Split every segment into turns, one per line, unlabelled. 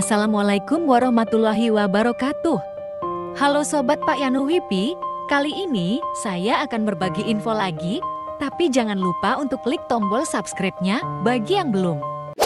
Assalamualaikum warahmatullahi wabarakatuh. Halo Sobat Pak Yanu Wipi, kali ini saya akan berbagi info lagi, tapi jangan lupa untuk klik tombol subscribe-nya bagi yang belum.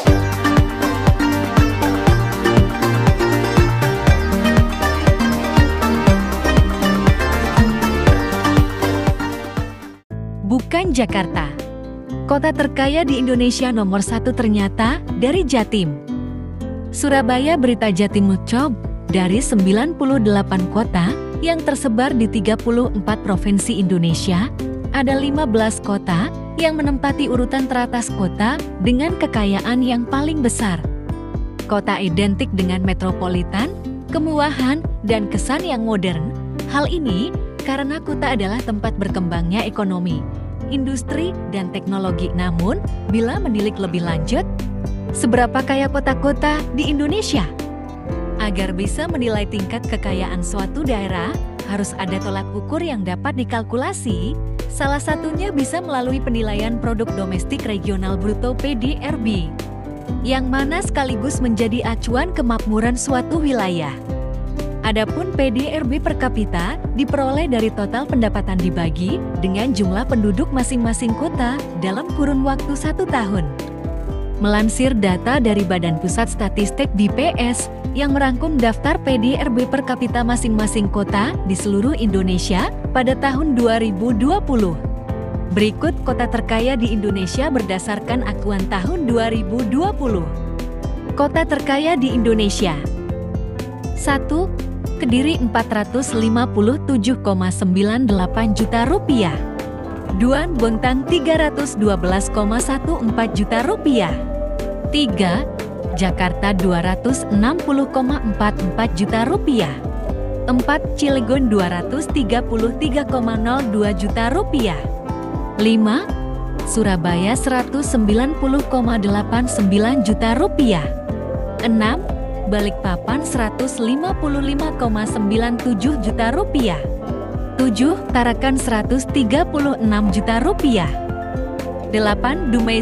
Bukan Jakarta. Kota terkaya di Indonesia nomor 1 ternyata dari Jatim. Surabaya Berita Jatim Job, dari 98 kota yang tersebar di 34 provinsi Indonesia, ada 15 kota yang menempati urutan teratas kota dengan kekayaan yang paling besar. Kota identik dengan metropolitan, kemewahan, dan kesan yang modern. Hal ini karena kota adalah tempat berkembangnya ekonomi, industri, dan teknologi. Namun, bila menilik lebih lanjut, seberapa kaya kota-kota di Indonesia? Agar bisa menilai tingkat kekayaan suatu daerah, harus ada tolak ukur yang dapat dikalkulasi. Salah satunya bisa melalui penilaian produk domestik regional bruto (PDRB), yang mana sekaligus menjadi acuan kemakmuran suatu wilayah. Adapun PDRB per kapita diperoleh dari total pendapatan dibagi dengan jumlah penduduk masing-masing kota dalam kurun waktu 1 tahun. Melansir data dari Badan Pusat Statistik (BPS) yang merangkum daftar PDRB per kapita masing-masing kota di seluruh Indonesia pada tahun 2020. Berikut kota terkaya di Indonesia berdasarkan acuan tahun 2020. Kota terkaya di Indonesia. 1. Kediri 457,98 juta rupiah. 2. Bontang 312,14 juta rupiah. 3. Jakarta 260,44 juta rupiah. 4. Cilegon 233,02 juta rupiah. 5. Surabaya 190,89 juta rupiah. 6. Balikpapan 155,97 juta rupiah. 7. Tarakan 136 juta rupiah. 8. Dumai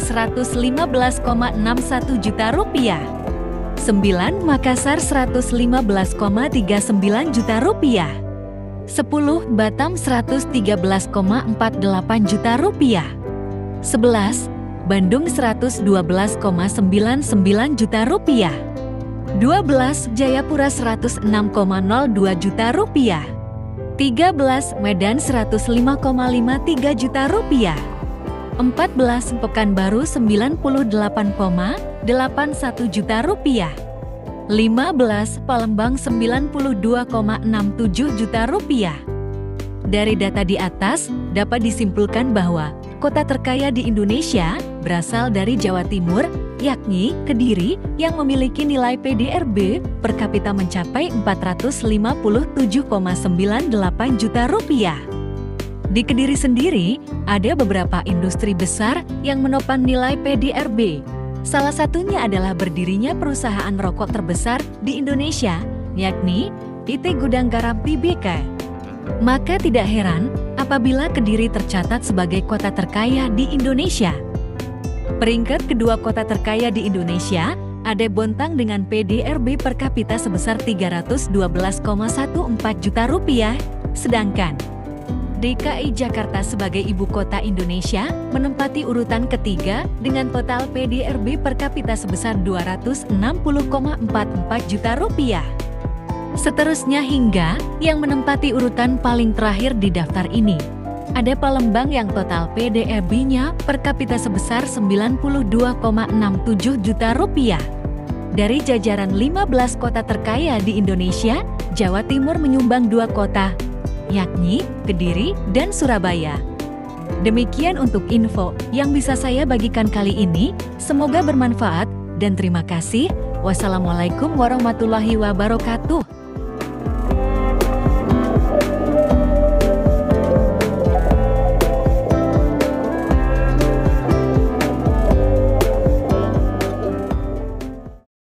115,61 juta rupiah. 9. Makassar 115,39 juta rupiah. 10. Batam 113,48 juta rupiah. 11. Bandung 112,99 juta rupiah. 12. Jayapura 106,02 juta rupiah. 13. Medan 105,53 juta rupiah. 14. Pekanbaru 98,81 juta rupiah. 15. Palembang 92,67 juta rupiah. Dari data di atas, dapat disimpulkan bahwa kota terkaya di Indonesia berasal dari Jawa Timur, yakni Kediri, yang memiliki nilai PDRB per kapita mencapai 457,98 juta rupiah. Di Kediri sendiri, ada beberapa industri besar yang menopang nilai PDRB. Salah satunya adalah berdirinya perusahaan rokok terbesar di Indonesia, yakni PT Gudang Garam Tbk. Maka tidak heran apabila Kediri tercatat sebagai kota terkaya di Indonesia. Peringkat kedua kota terkaya di Indonesia ada Bontang dengan PDRB per kapita sebesar 312,14 juta rupiah, sedangkan DKI Jakarta sebagai ibu kota Indonesia menempati urutan ketiga dengan total PDRB per kapita sebesar 260,44 juta rupiah. Seterusnya hingga yang menempati urutan paling terakhir di daftar ini, ada Palembang yang total PDRB-nya per kapita sebesar 92,67 juta rupiah. Dari jajaran 15 kota terkaya di Indonesia, Jawa Timur menyumbang 2 kota, yakni Kediri dan Surabaya. Demikian untuk info yang bisa saya bagikan kali ini. Semoga bermanfaat dan terima kasih. Wassalamualaikum warahmatullahi wabarakatuh.